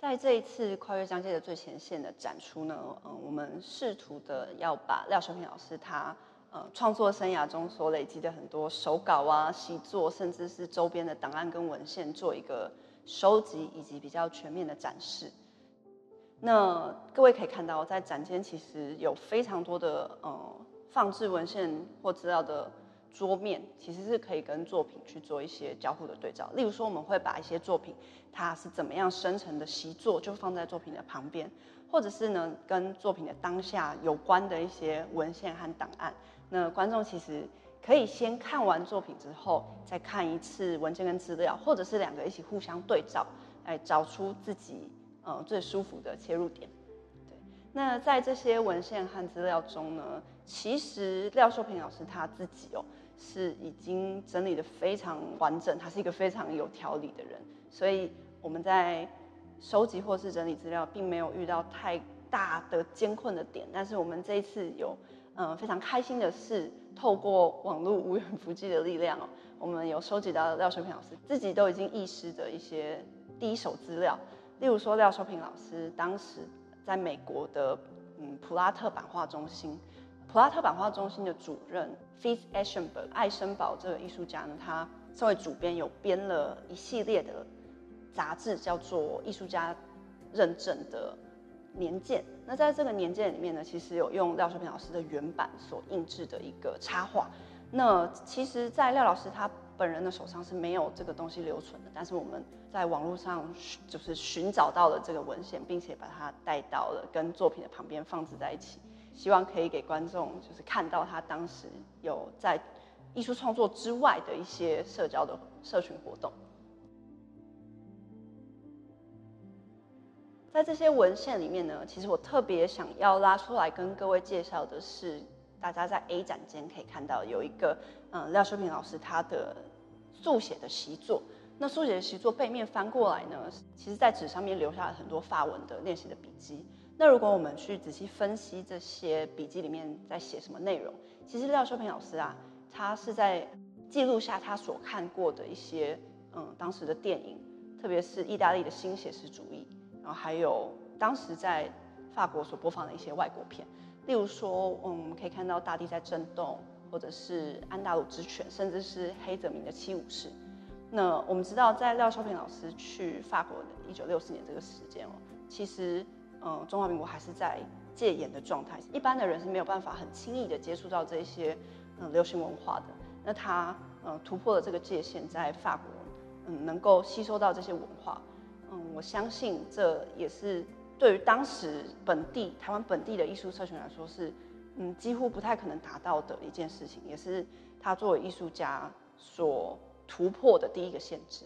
在这一次跨越疆界的最前线的展出呢，我们试图的要把廖修平老师他创作生涯中所累积的很多手稿啊、习作，甚至是周边的档案跟文献做一个收集以及比较全面的展示。那各位可以看到，在展间其实有非常多的放置文献或资料的桌面，其实是可以跟作品去做一些交互的对照。例如说，我们会把一些作品它是怎么样生成的习作，就放在作品的旁边，或者是呢跟作品的当下有关的一些文献和档案。那观众其实可以先看完作品之后，再看一次文件跟资料，或者是两个一起互相对照，来找出自己最舒服的切入点。对，那在这些文献和资料中呢，其实廖秀平老师他自己是已经整理得非常完整，他是一个非常有条理的人，所以我们在收集或是整理资料，并没有遇到太大的艰困的点。但是我们这一次有非常开心的是，透过网络无远弗届的力量我们有收集到廖秀平老师自己都已经遗失的一些第一手资料。例如说，廖秀平老师当时在美国的普拉特版画中心，普拉特版画中心的主任 Fitz Eschenberg 艾森堡这个艺术家呢，他作为主编有编了一系列的杂志，叫做艺术家认证的年鉴。那在这个年鉴里面呢，其实有用廖秀平老师的原版所印制的一个插画。那其实，在廖老师他本人的手上是没有这个东西留存的，但是我们在网络上就是寻找到了这个文献，并且把它带到了跟作品的旁边放置在一起，希望可以给观众就是看到他当时有在艺术创作之外的一些社交的社群活动。在这些文献里面呢，其实我特别想要拉出来跟各位介绍的是，大家在 A 展间可以看到有一个廖秀平老师他的速写的习作。那速写的习作背面翻过来呢，其实在纸上面留下了很多法文的练习的笔记。那如果我们去仔细分析这些笔记里面在写什么内容，其实廖秀平老师他是在记录下他所看过的一些当时的电影，特别是意大利的新写实主义，然后还有当时在法国所播放的一些外国片。例如说我们可以看到大地在震动，或者是安达鲁之犬，甚至是黑泽明的七武士。那我们知道在廖秀平老师去法国的1964年这个时间其实中华民国还是在戒严的状态，一般的人是没有办法很轻易的接触到这些流行文化的。那他突破了这个界限，在法国能够吸收到这些文化，我相信这也是对于当时台湾本地的艺术社群来说是几乎不太可能达到的一件事情，也是他作为艺术家所突破的第一个限制。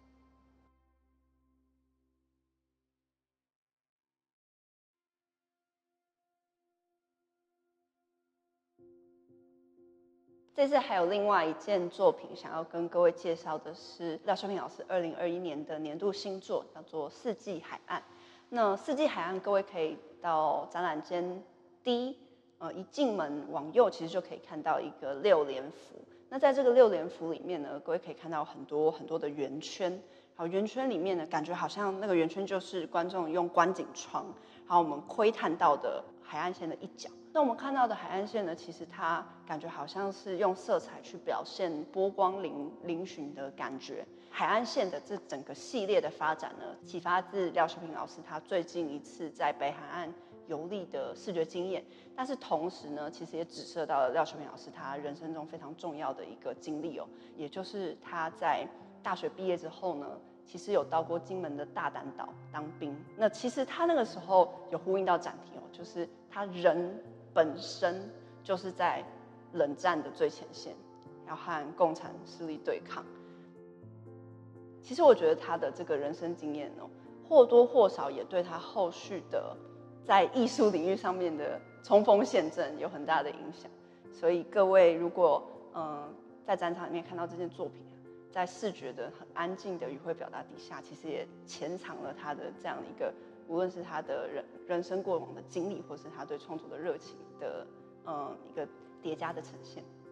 这次还有另外一件作品想要跟各位介绍的是廖秀平老师2021年的年度新作，叫做《四季海岸》。那《四季海岸》各位可以到展览间一进门往右，其实就可以看到一个6连幅。那在这个6连幅里面呢，各位可以看到很多很多的圆圈。好，圆圈里面呢，感觉好像那个圆圈就是观众用观景窗，然后我们窥探到的海岸线的一角。那我们看到的海岸线呢，其实它感觉好像是用色彩去表现波光粼粼的感觉。海岸线的这整个系列的发展呢，启发自廖秀平老师他最近一次在北海岸游历的视觉经验，但是同时呢，其实也指涉到了廖秀平老师他人生中非常重要的一个经历也就是他在大学毕业之后呢，其实有到过金门的大胆岛当兵。那其实他那个时候有呼应到展题就是他人本身就是在冷战的最前线，要和共产势力对抗。其实我觉得他的这个人生经验或多或少也对他后续的在艺术领域上面的冲锋陷阵有很大的影响。所以各位如果在展场里面看到这件作品，在视觉的很安静的语汇表达底下，其实也潜藏了他的这样的一个，无论是他的人生过往的经历，或是他对创作的热情的一个叠加的呈现。